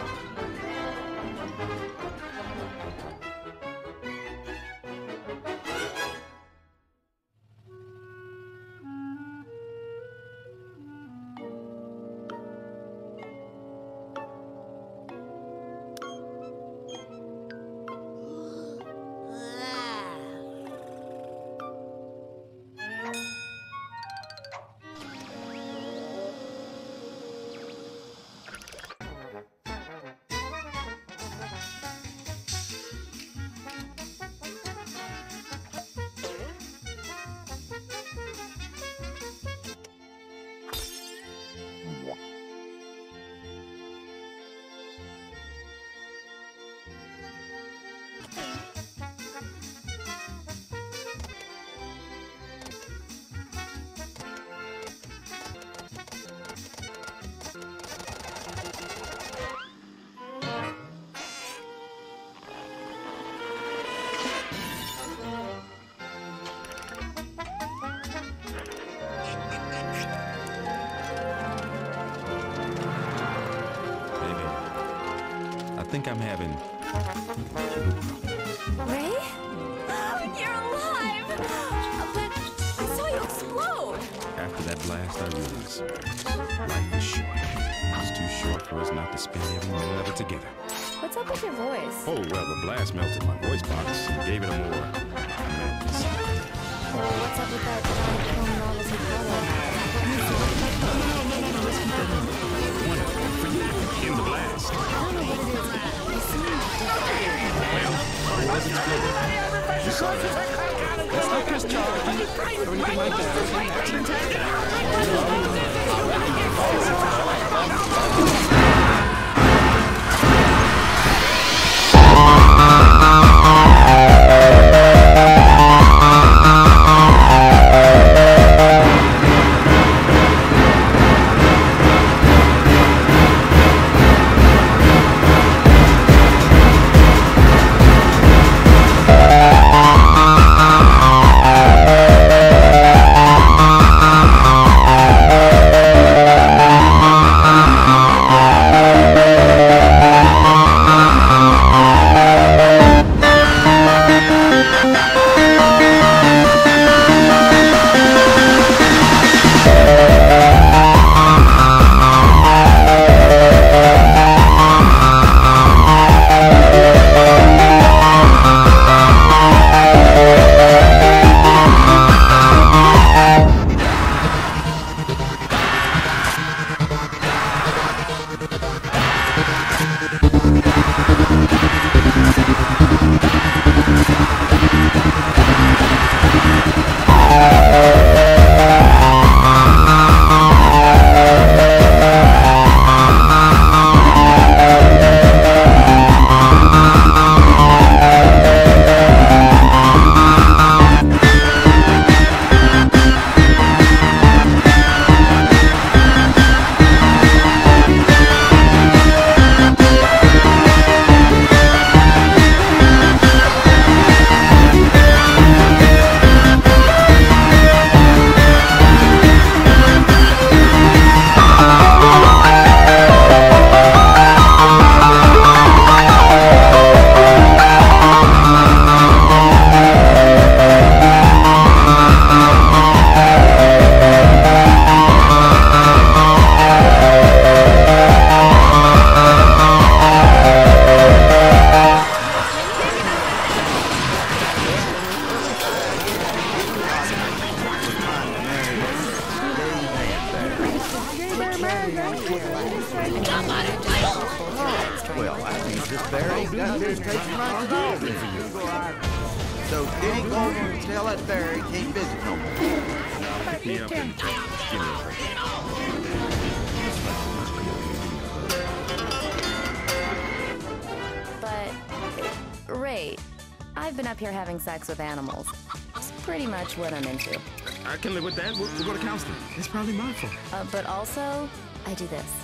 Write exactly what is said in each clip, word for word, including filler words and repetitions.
I think I'm having... Ray? You're alive! But I saw you explode! After that blast, I realized life is short. It's too short for us not to spend every minute of it together. What's up with your voice? Oh, well, the blast melted my voice box and gave it a more... Well, what's up with that giant film novelty color? For you, in the blast. I don't know what it is, but you seem different. Well, I was exploded. You saw that. That's not just charge or anything like that. It's an accident. Well, I think this bear ain't got here to take you like a dog for you. So did he go over and tell that bear he can't visit no more? Pick me up and give me a break. But, Ray, I've been up here having sex with animals. It's pretty much what I'm into. I can live with that. We'll, we'll go to counseling. It's probably my fault. Uh, but also, I do this.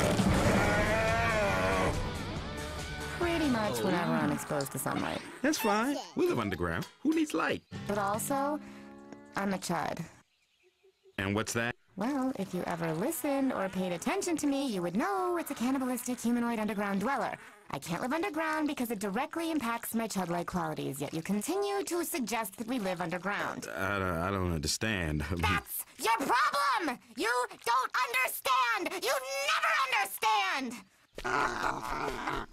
Pretty much whenever I'm exposed to sunlight. That's fine. We live underground. Who needs light? But also, I'm a chud. And what's that? Well, if you ever listened or paid attention to me, you would know it's a cannibalistic humanoid underground dweller. I can't live underground because it directly impacts my chud-like qualities, yet you continue to suggest that we live underground. I, don't- I don't understand. That's your problem! You don't understand! You never understand!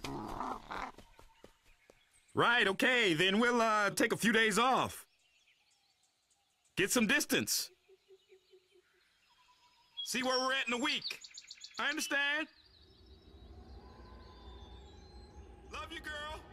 Right, okay, then we'll uh, take a few days off. Get some distance. See where we're at in a week. I understand. Love you, girl.